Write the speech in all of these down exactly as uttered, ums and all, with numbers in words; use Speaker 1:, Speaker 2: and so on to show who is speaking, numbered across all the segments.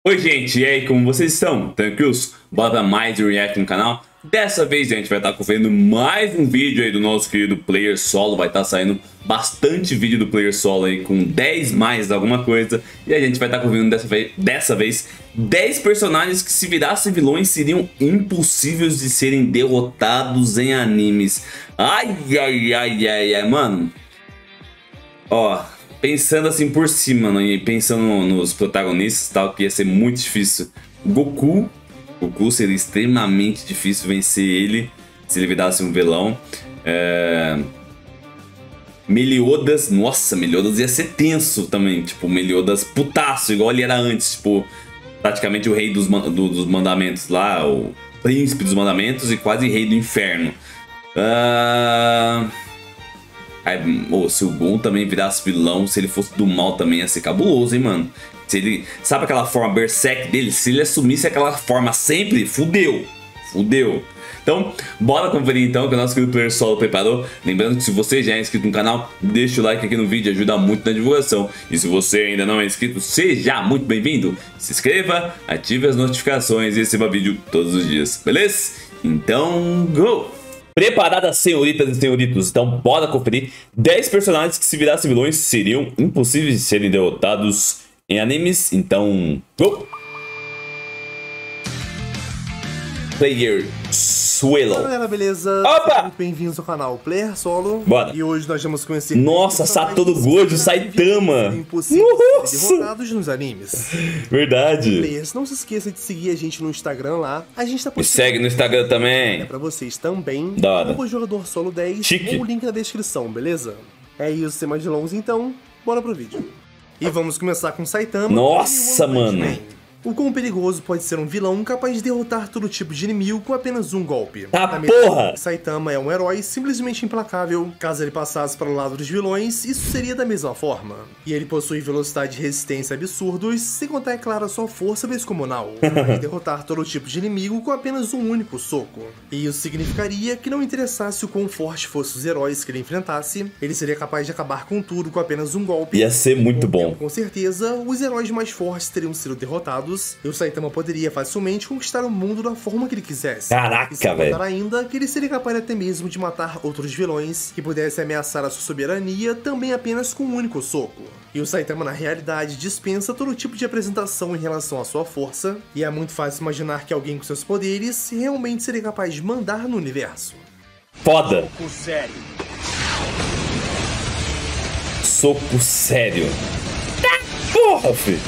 Speaker 1: Oi gente, e aí, como vocês estão? Tranquilos? Bora pra mais um react no canal. Dessa vez a gente vai estar conferindo mais um vídeo aí do nosso querido Player Solo. Vai estar saindo bastante vídeo do Player Solo aí com dez mais alguma coisa. E a gente vai estar conferindo dessa vez, dessa vez dez personagens que, se virassem vilões, seriam impossíveis de serem derrotados em animes. Ai, ai, ai, ai, ai, mano. Ó... Pensando assim por cima, mano, e pensando nos protagonistas e tal, que ia ser muito difícil. Goku, Goku seria extremamente difícil vencer ele se ele virasse um vilão. É... Meliodas, nossa, Meliodas ia ser tenso também, tipo, Meliodas putaço, igual ele era antes, tipo, praticamente o rei dos, do, dos mandamentos lá, o príncipe dos mandamentos e quase rei do inferno. Ah... Aí, oh, se o Gon também virasse vilão, se ele fosse do mal também ia ser cabuloso, hein, mano. Se ele, sabe aquela forma berserk dele? Se ele assumisse aquela forma sempre, fudeu. Fudeu. Então, bora conferir então que o nosso querido Player Solo preparou. Lembrando que se você já é inscrito no canal, deixa o like aqui no vídeo, ajuda muito na divulgação. E se você ainda não é inscrito, seja muito bem-vindo. Se inscreva, ative as notificações e receba vídeo todos os dias, beleza? Então, go! Preparadas, senhoritas e senhoritos, então bora conferir dez personagens que, se virassem vilões, seriam impossíveis de serem derrotados em animes. Então, go! Player Solo.
Speaker 2: Fala galera, beleza?
Speaker 1: Opa!
Speaker 2: Muito bem-vindos ao canal Player Solo.
Speaker 1: Bora.
Speaker 2: E hoje nós vamos conhecer...
Speaker 1: Nossa, Satoru Gojo, Saitama.
Speaker 2: Impossíveis de ser derrotados nos animes.
Speaker 1: Verdade.
Speaker 2: Players, não se esqueça de seguir a gente no Instagram lá. A gente tá
Speaker 1: Me segue no Instagram também.
Speaker 2: É pra vocês também.
Speaker 1: Da hora.
Speaker 2: O jogador Solo dez.
Speaker 1: Chique.
Speaker 2: Com o link na descrição, beleza? É isso, sem mais delongas então. Bora pro vídeo. E vamos começar com Saitama.
Speaker 1: Nossa, mano.
Speaker 2: O quão perigoso pode ser um vilão capaz de derrotar todo tipo de inimigo com apenas um golpe.
Speaker 1: Tá,
Speaker 2: Na
Speaker 1: porra!
Speaker 2: Saitama é um herói simplesmente implacável. Caso ele passasse para o lado dos vilões, isso seria da mesma forma. E ele possui velocidade e resistência absurdos, sem contar, é claro, a sua força descomunal, capaz de derrotar todo tipo de inimigo com apenas um único soco. E isso significaria que, não interessasse o quão forte fossem os heróis que ele enfrentasse, ele seria capaz de acabar com tudo com apenas um golpe.
Speaker 1: Ia ser muito bom.
Speaker 2: Com certeza, os heróis mais fortes teriam sido derrotados, e o Saitama poderia facilmente conquistar o mundo da forma que ele quisesse.
Speaker 1: Caraca, velho.
Speaker 2: Ainda que ele seria capaz até mesmo de matar outros vilões que pudessem ameaçar a sua soberania também apenas com um único soco. E o Saitama, na realidade, dispensa todo tipo de apresentação em relação à sua força, e é muito fácil imaginar que alguém com seus poderes realmente seria capaz de mandar no universo.
Speaker 1: Foda.
Speaker 2: Soco sério.
Speaker 1: Soco sério. Tá porra, filho.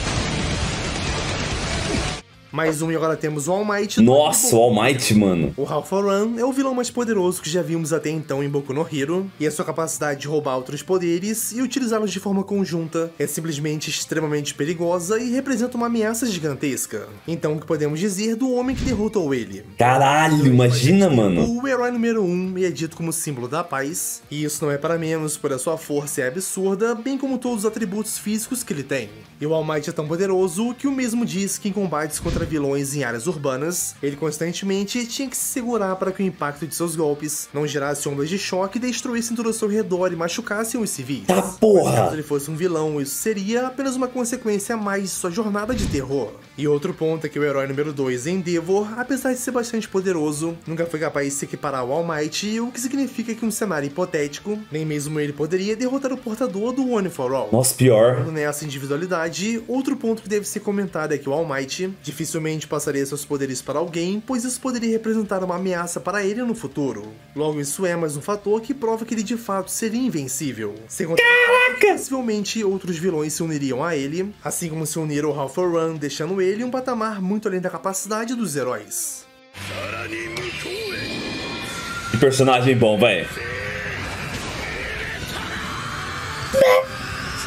Speaker 2: Mais um, e agora temos o All Might.
Speaker 1: Nossa, o All Might, mano.
Speaker 2: O Half-Run é o vilão mais poderoso que já vimos até então em Boku no Hero, e a sua capacidade de roubar outros poderes e utilizá-los de forma conjunta é simplesmente extremamente perigosa e representa uma ameaça gigantesca. Então, o que podemos dizer do homem que derrotou ele?
Speaker 1: Caralho, imagina, mano.
Speaker 2: O herói número um, e é dito como símbolo da paz, e isso não é para menos, pois a sua força é absurda, bem como todos os atributos físicos que ele tem. E o All Might é tão poderoso que o mesmo diz que em combates contra vilões em áreas urbanas, ele constantemente tinha que se segurar para que o impacto de seus golpes não gerasse ondas de choque e destruíssem tudo ao seu redor e machucassem os civis.
Speaker 1: Tá porra!
Speaker 2: Caso ele fosse um vilão, isso seria apenas uma consequência a mais de sua jornada de terror. E outro ponto é que o herói número dois, Endeavor, apesar de ser bastante poderoso, nunca foi capaz de se equiparar ao All Might, o que significa que, em um cenário hipotético, nem mesmo ele poderia derrotar o portador do One for All.
Speaker 1: Nossa, pior.
Speaker 2: Nessa individualidade, outro ponto que deve ser comentado é que o All Might dificilmente passaria seus poderes para alguém, pois isso poderia representar uma ameaça para ele no futuro. Logo, isso é mais um fator que prova que ele de fato seria invencível. Sem contar, possivelmente outros vilões se uniriam a ele, assim como se uniram ao Half-Run, deixando ele um patamar muito além da capacidade dos heróis.
Speaker 1: Que personagem bom, velho.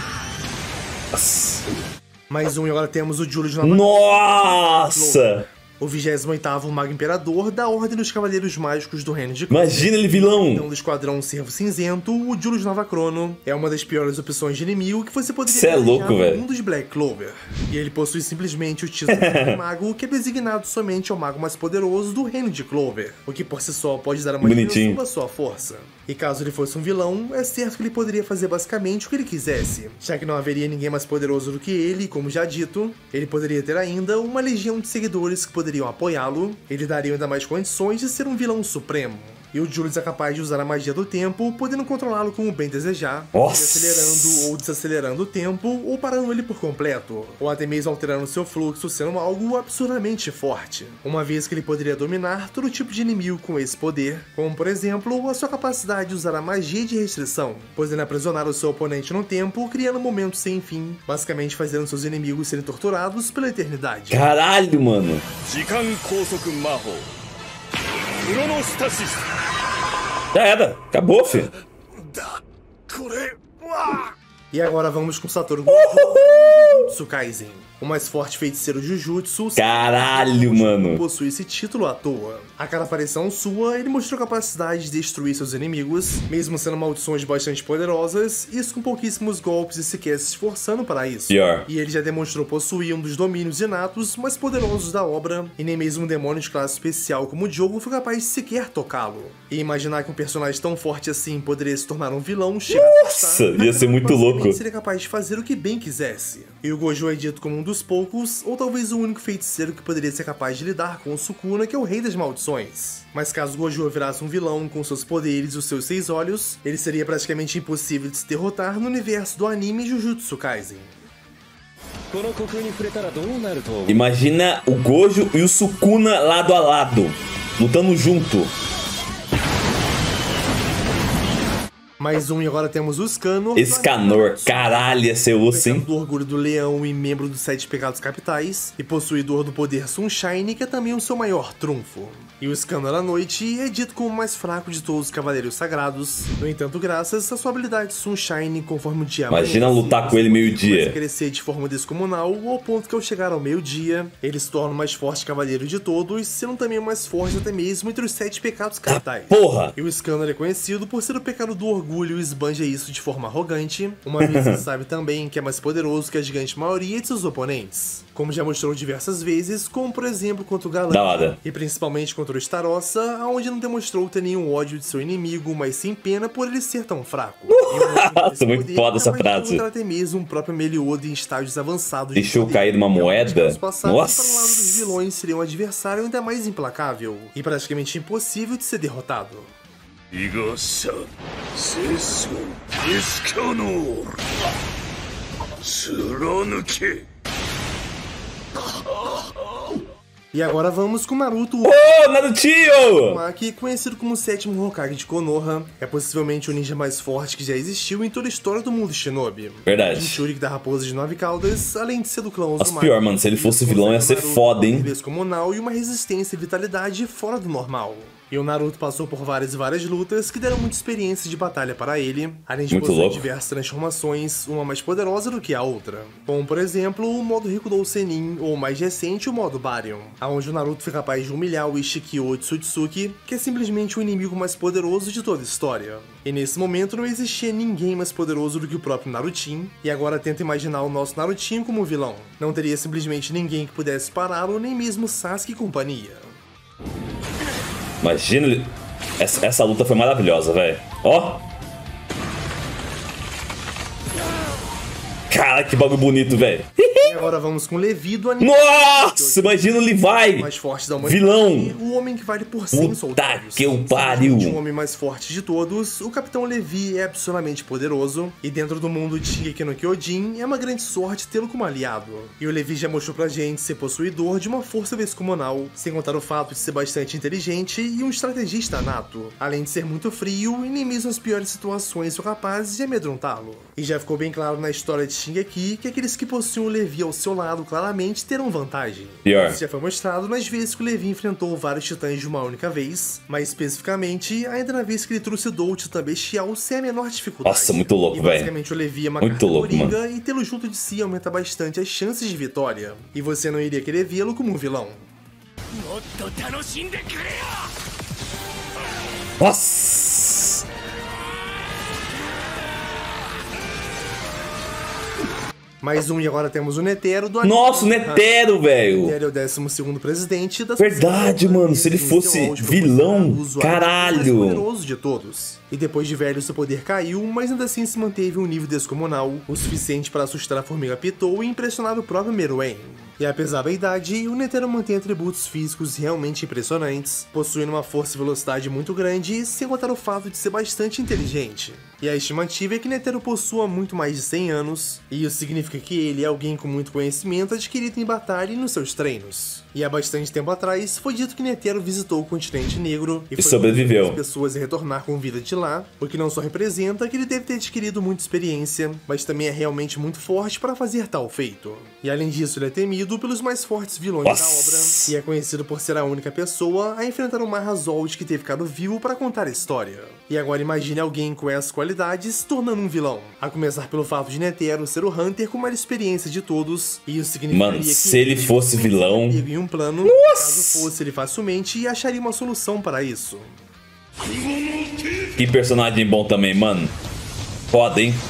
Speaker 2: Mais um, e agora temos o Júlio de Nova.
Speaker 1: Nossa!
Speaker 2: o vigésimo oitavo Mago Imperador da Ordem dos Cavaleiros Mágicos do Reino de Clover.
Speaker 1: Imagina ele vilão!
Speaker 2: Então, do Esquadrão Cervo Cinzento, o Julius Novachrono é uma das piores opções de inimigo que você poderia
Speaker 1: Cê é louco, velho.
Speaker 2: no mundo de Black Clover. E ele possui simplesmente o título de mago, que é designado somente ao mago mais poderoso do Reino de Clover, o que por si só pode dar uma dimensão da sua força. E caso ele fosse um vilão, é certo que ele poderia fazer basicamente o que ele quisesse, já que não haveria ninguém mais poderoso do que ele, como já dito, ele poderia ter ainda uma legião de seguidores que poderiam apoiá-lo, ele daria ainda mais condições de ser um vilão supremo. E o Julius é capaz de usar a magia do tempo, podendo controlá-lo como bem desejar, acelerando ou desacelerando o tempo, ou parando ele por completo, ou até mesmo alterando seu fluxo, sendo algo absurdamente forte, uma vez que ele poderia dominar todo tipo de inimigo com esse poder, como por exemplo, a sua capacidade de usar a magia de restrição, podendo aprisionar o seu oponente no tempo, criando momentos sem fim, basicamente fazendo seus inimigos serem torturados pela eternidade.
Speaker 1: Caralho, mano! Já era, acabou, filho.
Speaker 2: E agora vamos com Satoru Jujutsu Kaisen. O mais forte feiticeiro Jujutsu.
Speaker 1: Caralho, mano.
Speaker 2: Possui esse título à toa. A cada aparição sua, ele mostrou capacidade de destruir seus inimigos, mesmo sendo maldições bastante poderosas, isso com pouquíssimos golpes e sequer se esforçando para isso.
Speaker 1: Pior.
Speaker 2: E ele já demonstrou possuir um dos domínios inatos mais poderosos da obra, e nem mesmo um demônio de classe especial como o Diogo foi capaz de sequer tocá-lo. E imaginar que um personagem tão forte assim poderia se tornar um vilão chega a assustar.
Speaker 1: Nossa, ia ser muito louco.
Speaker 2: Ele seria capaz de fazer o que bem quisesse. E o Gojo é dito como um dos poucos, ou talvez o único feiticeiro que poderia ser capaz de lidar com o Sukuna, que é o rei das maldições. Mas caso Gojo virasse um vilão com seus poderes e os seus seis olhos, ele seria praticamente impossível de se derrotar no universo do anime Jujutsu Kaisen.
Speaker 1: Imagina o Gojo e o Sukuna lado a lado, lutando junto.
Speaker 2: Mais um, e agora temos o Scanor.
Speaker 1: Escanor, caralho, ia ser osso, hein?
Speaker 2: Do orgulho do leão e membro dos sete pecados capitais, e possuidor do poder Sunshine, que é também o seu maior trunfo. E o Scanor à noite é dito como o mais fraco de todos os cavaleiros sagrados. No entanto, graças à sua habilidade Sunshine, conforme o dia
Speaker 1: Imagina amanhece, lutar com ele meio-dia.
Speaker 2: Ele crescer de forma descomunal, ao ponto que ao chegar ao meio-dia, ele se torna o mais forte cavaleiro de todos, sendo também o mais forte até mesmo entre os sete pecados capitais.
Speaker 1: Ah, porra!
Speaker 2: E o Scanor é conhecido por ser o pecado do orgulho e esbanja isso de forma arrogante, uma vez que sabe também que é mais poderoso que a gigante maioria de seus oponentes. Como já mostrou diversas vezes, como por exemplo contra o Galan, e principalmente contra o Starossa, onde não demonstrou ter nenhum ódio de seu inimigo, mas sim pena por ele ser tão fraco.
Speaker 1: Nossa, muito foda essa frase.
Speaker 2: Até mesmo o próprio Meliodas em estágios avançados.
Speaker 1: Deixou de cair numa moeda?
Speaker 2: Nossa! Para o lado dos vilões seria um adversário ainda mais implacável, e praticamente impossível de ser derrotado. E agora vamos com Naruto.
Speaker 1: Oh, Narutinho!
Speaker 2: Uzumaki, conhecido como o sétimo Hokage de Konoha, é possivelmente o ninja mais forte que já existiu em toda a história do mundo Shinobi.
Speaker 1: Verdade.
Speaker 2: Jinchuriki da Raposa de Nove Caudas, além de ser do clã Uzumaki.
Speaker 1: Mas pior, mano, se ele fosse vilão ia ser foda, hein?
Speaker 2: Descomunal e uma resistência e vitalidade fora do normal. E o Naruto passou por várias e várias lutas que deram muita experiência de batalha para ele, além de possuir diversas transformações, uma mais poderosa do que a outra. Como, por exemplo, o modo Rikudou Sennin, ou mais recente, o modo Baryon, onde o Naruto foi capaz de humilhar o Ishikyo Otsutsuki, que é simplesmente o inimigo mais poderoso de toda a história. E nesse momento não existia ninguém mais poderoso do que o próprio Narutinho, e agora tenta imaginar o nosso Narutinho como vilão. Não teria simplesmente ninguém que pudesse pará-lo, nem mesmo Sasuke e companhia.
Speaker 1: Imagina, essa, essa luta foi maravilhosa, velho. Ó. Cara, que bagulho bonito, velho.
Speaker 2: E agora vamos com Levi do anime.
Speaker 1: Nossa, imagina o Levi.
Speaker 2: Mais forte da humanidade.
Speaker 1: Vilão.
Speaker 2: O homem que vale por cem soldados.
Speaker 1: Puta que eu pariu.
Speaker 2: O homem mais forte de todos, o Capitão Levi é absurdamente poderoso. E dentro do mundo de Shingeki no Kyojin, é uma grande sorte tê-lo como aliado. E o Levi já mostrou pra gente ser possuidor de uma força descomunal, sem contar o fato de ser bastante inteligente e um estrategista nato. Além de ser muito frio e nem mesmo as piores situações são capazes de amedrontá-lo. E já ficou bem claro na história de Shingeki que aqueles que possuem o Levi ao seu lado claramente terão vantagem.
Speaker 1: Pior.
Speaker 2: Isso já foi mostrado nas vezes que o Levi enfrentou vários titãs de uma única vez, mas especificamente ainda na vez que ele trucidou o titã bestial sem a menor dificuldade.
Speaker 1: Nossa, muito louco, velho.
Speaker 2: Basicamente o Levi é uma
Speaker 1: muito louco,
Speaker 2: coringa,
Speaker 1: mano.
Speaker 2: E tê-lo junto de si aumenta bastante as chances de vitória. E você não iria querer vê-lo como um vilão.
Speaker 1: Nossa!
Speaker 2: Mais um, e agora temos o Netero do
Speaker 1: Nossa, o Netero, velho!
Speaker 2: O Netero é o décimo segundo presidente da
Speaker 1: Verdade, mano. Se ele fosse vilão, caralho!
Speaker 2: Mais poderoso de todos. E depois de velho, seu poder caiu, mas ainda assim se manteve um nível descomunal, o suficiente para assustar a formiga Pitou e impressionar o próprio Meruem. E apesar da idade, o Netero mantém atributos físicos realmente impressionantes, possuindo uma força e velocidade muito grande, sem contar o fato de ser bastante inteligente. E a estimativa é que Netero possua muito mais de cem anos, e isso significa que ele é alguém com muito conhecimento adquirido em batalha e nos seus treinos. E há bastante tempo atrás, foi dito que Netero visitou o continente negro e,
Speaker 1: e sobreviveu.
Speaker 2: As pessoas a retornar com vida de lá, o que não só representa que ele deve ter adquirido muita experiência, mas também é realmente muito forte para fazer tal feito. E além disso, ele é temido pelos mais fortes vilões
Speaker 1: Nossa.
Speaker 2: da obra, e é conhecido por ser a única pessoa a enfrentar o Mahazold que teve ficado vivo para contar a história. E agora imagine alguém com essas qualidades se tornando um vilão, a começar pelo fato de Netero ser o Hunter com maior experiência de todos, e isso significaria
Speaker 1: Mano,
Speaker 2: que
Speaker 1: se ele fosse vilão...
Speaker 2: em um plano,
Speaker 1: Nossa.
Speaker 2: caso fosse ele facilmente acharia uma solução para isso.
Speaker 1: Que personagem bom também, mano. Foda, hein?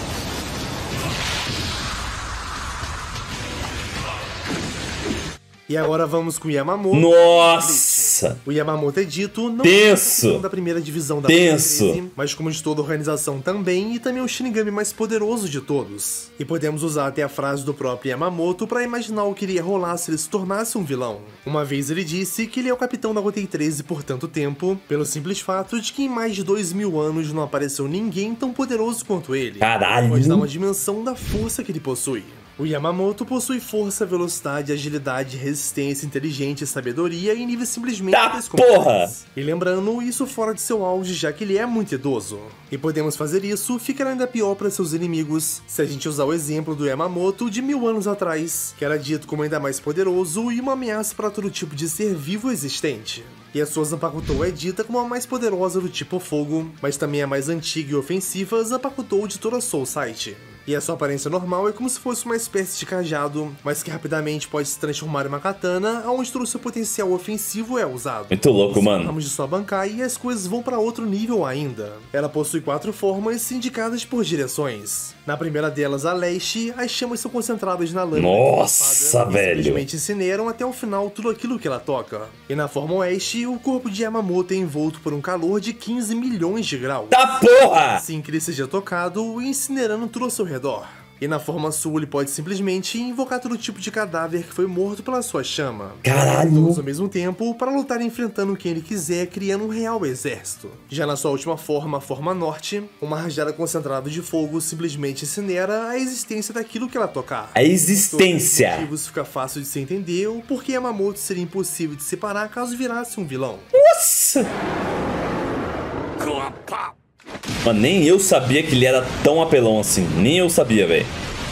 Speaker 2: E agora vamos com o Yamamoto.
Speaker 1: Nossa!
Speaker 2: O Yamamoto é dito não
Speaker 1: Tenso.
Speaker 2: da primeira divisão da
Speaker 1: Tenso.
Speaker 2: mas como de toda a organização também, e também o Shinigami mais poderoso de todos. E podemos usar até a frase do próprio Yamamoto para imaginar o que iria rolar se ele se tornasse um vilão. Uma vez ele disse que ele é o capitão da Gotei treze por tanto tempo, pelo simples fato de que em mais de dois mil anos não apareceu ninguém tão poderoso quanto ele.
Speaker 1: Caralho!
Speaker 2: Pode dar uma dimensão da força que ele possui. O Yamamoto possui força, velocidade, agilidade, resistência, inteligência, sabedoria em níveis simplesmente
Speaker 1: tá
Speaker 2: descomunais. E lembrando, isso fora de seu auge, já que ele é muito idoso. E podemos fazer isso ficar ainda pior para seus inimigos, se a gente usar o exemplo do Yamamoto de mil anos atrás, que era dito como ainda mais poderoso e uma ameaça para todo tipo de ser vivo existente. E a sua Zanpakutou é dita como a mais poderosa do tipo fogo, mas também a mais antiga e ofensiva Zanpakutou de toda a Soul Sight. E a sua aparência normal é como se fosse uma espécie de cajado, mas que rapidamente pode se transformar em uma katana, onde todo o seu potencial ofensivo é usado.
Speaker 1: Muito louco, mano.
Speaker 2: Falamos de sua Bankai e as coisas vão para outro nível ainda. Ela possui quatro formas indicadas por direções. Na primeira delas, a leste, as chamas são concentradas na lâmina.
Speaker 1: Nossa, velho!
Speaker 2: Simplesmente incineram até o final tudo aquilo que ela toca. E na forma oeste, o corpo de Yamamoto é envolto por um calor de quinze milhões de graus.
Speaker 1: Tá porra!
Speaker 2: Assim que ele seja tocado, incinerando tudo ao seu redor. E na forma sul, ele pode simplesmente invocar todo tipo de cadáver que foi morto pela sua chama.
Speaker 1: Caralho!
Speaker 2: Todos ao mesmo tempo, para lutar enfrentando quem ele quiser, criando um real exército. Já na sua última forma, a forma norte, uma rajada concentrada de fogo simplesmente incinera a existência daquilo que ela tocar.
Speaker 1: A existência!
Speaker 2: Por motivos fica fácil de se entender o porquê Yamamoto seria impossível de separar caso virasse um vilão.
Speaker 1: Nossa! Mano, nem eu sabia que ele era tão apelão assim. Nem eu sabia, velho.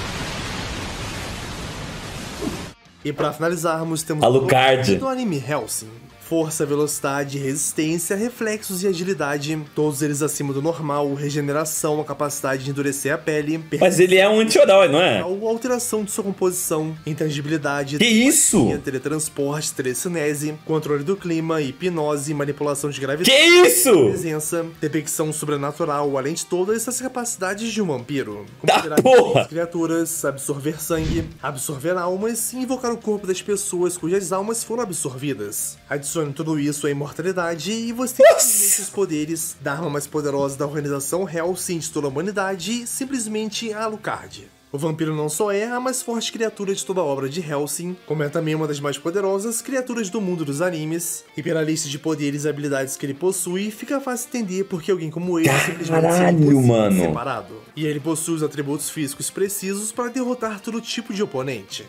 Speaker 2: E pra finalizarmos, temos
Speaker 1: Alucard
Speaker 2: do anime Hellsing. Força, velocidade, resistência, reflexos e agilidade, todos eles acima do normal, regeneração, a capacidade de endurecer a pele.
Speaker 1: Mas ele é um anti-herói, não é?
Speaker 2: Alteração de sua composição, intangibilidade,
Speaker 1: que isso?
Speaker 2: teletransporte, telecinese, controle do clima, hipnose, manipulação de gravidade.
Speaker 1: Que isso?
Speaker 2: Presença, depicção sobrenatural, além de todas essas capacidades de um vampiro.
Speaker 1: Da porra!
Speaker 2: Criaturas, absorver sangue, absorver almas e invocar o corpo das pessoas cujas almas foram absorvidas. Adicione tudo isso à imortalidade e você tem os poderes da arma mais poderosa da organização Hellsing de toda a humanidade, simplesmente a Alucard. O vampiro não só é a mais forte criatura de toda a obra de Hellsing, como é também uma das mais poderosas criaturas do mundo dos animes, e pela lista de poderes e habilidades que ele possui, fica fácil entender porque alguém como ele
Speaker 1: Caralho, mano.
Speaker 2: separado. E ele possui os atributos físicos precisos para derrotar todo tipo de oponente.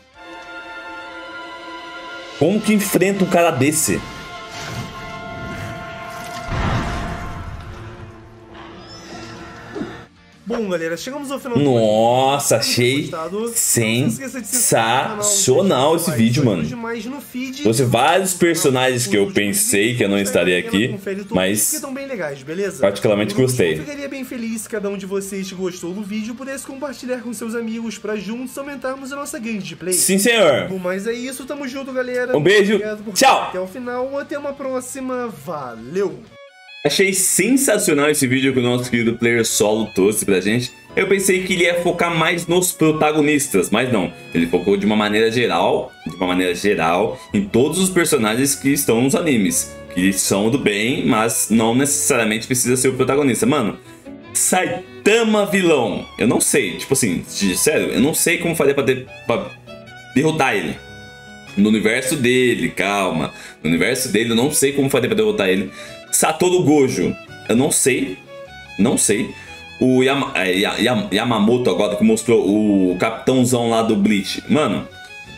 Speaker 1: Como que enfrenta um cara desse?
Speaker 2: Bom, galera, chegamos ao final do
Speaker 1: Nossa, achei sensacional esse vídeo, mano. Trouxe vários personagens que eu pensei que eu não estaria aqui, mas particularmente gostei.
Speaker 2: Eu ficaria bem feliz se cada um de vocês que gostou do vídeo pudesse compartilhar com seus amigos pra juntos aumentarmos a nossa gangue de play.
Speaker 1: Sim, senhor.
Speaker 2: Bom, mas é isso, tamo junto, galera.
Speaker 1: Um beijo, tchau.
Speaker 2: Até o final, até uma próxima, valeu.
Speaker 1: Achei sensacional esse vídeo que o nosso querido player solo trouxe pra gente. Eu pensei que ele ia focar mais nos protagonistas, mas não. Ele focou de uma maneira geral, de uma maneira geral, em todos os personagens que estão nos animes. Que são do bem, mas não necessariamente precisa ser o protagonista. Mano, Saitama vilão. Eu não sei, tipo assim, sério, eu não sei como faria pra, de, pra derrotar ele. No universo dele, calma. No universo dele eu não sei como faria pra derrotar ele. Satoru Gojo, eu não sei, não sei. O Yama, Yama, Yamamoto agora que mostrou o capitãozão lá do Bleach. Mano,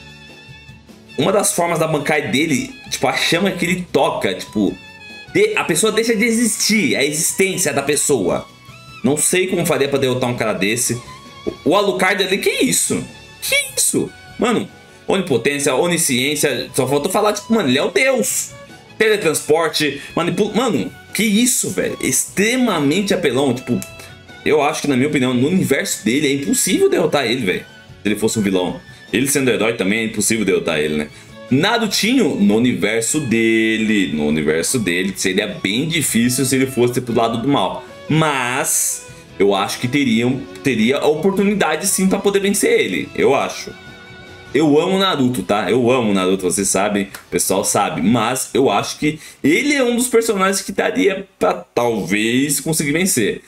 Speaker 1: uma das formas da Bankai dele, tipo, a chama que ele toca, tipo, de, a pessoa deixa de existir, a existência da pessoa. Não sei como faria pra derrotar um cara desse. O, o Alucard ali, que isso? Que isso? Mano, onipotência, onisciência, só faltou falar, tipo, mano, ele é o Deus. Teletransporte, manipula... Mano, que isso, velho? Extremamente apelão. Tipo, eu acho que, na minha opinião, no universo dele é impossível derrotar ele, velho. Se ele fosse um vilão. Ele sendo herói também é impossível derrotar ele, né? Narutinho, no universo dele, no universo dele, seria bem difícil se ele fosse pro lado do mal. Mas eu acho que teriam, teria a oportunidade sim pra poder vencer ele. Eu acho. Eu amo Naruto, tá? Eu amo Naruto, vocês sabem, o pessoal sabe. Mas eu acho que ele é um dos personagens que daria pra talvez conseguir vencer.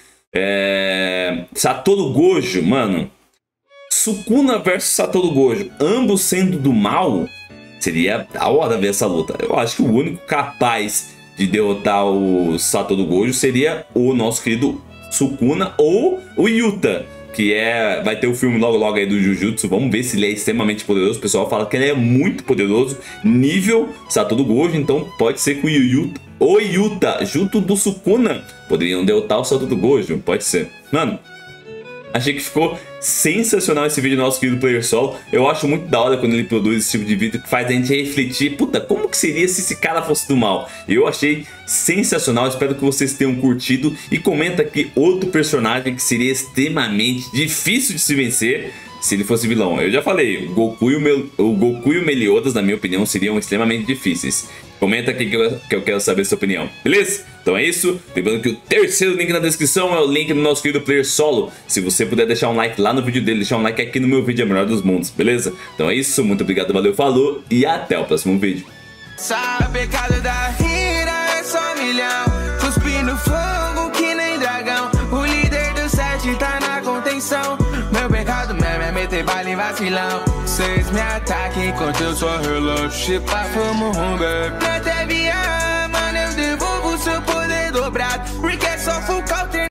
Speaker 1: É... Satoru Gojo, mano. Sukuna versus Satoru Gojo, ambos sendo do mal, seria da hora ver essa luta. Eu acho que o único capaz de derrotar o Satoru Gojo seria o nosso querido Sukuna ou o Yuta. Que é... vai ter o filme logo logo aí do Jujutsu. Vamos ver se ele é extremamente poderoso. O pessoal fala que ele é muito poderoso, nível Satoru Gojo. Então pode ser que o Yuta, o Yuta junto do Sukuna poderiam derrotar o Satoru Gojo. Pode ser. Mano, achei que ficou sensacional esse vídeo do nosso querido player solo. Eu acho muito da hora quando ele produz esse tipo de vídeo que faz a gente refletir. Puta, como que seria se esse cara fosse do mal? Eu achei sensacional, espero que vocês tenham curtido. E comenta aqui outro personagem que seria extremamente difícil de se vencer se ele fosse vilão. Eu já falei, o Goku e o, Mel o, Goku e o Meliodas, na minha opinião, seriam extremamente difíceis. Comenta aqui que eu, que eu quero saber a sua opinião, beleza? Então é isso, lembrando que o terceiro link na descrição é o link do nosso querido player solo. Se você puder deixar um like lá no vídeo dele, deixar um like aqui no meu vídeo, é o melhor dos mundos, beleza? Então é isso, muito obrigado, valeu, falou e até o próximo vídeo.
Speaker 3: Sabe, pecado da rira é só milhão, cuspindo fogo que nem dragão. O líder do set tá na contenção. Meu pecado mesmo é meter bala em vacilão. Cês me ataquem enquanto eu só relaxo. Chipa, fomos um bebê. Não teve a mano, eu devolvo seu poder dobrado. Porque é só full counter.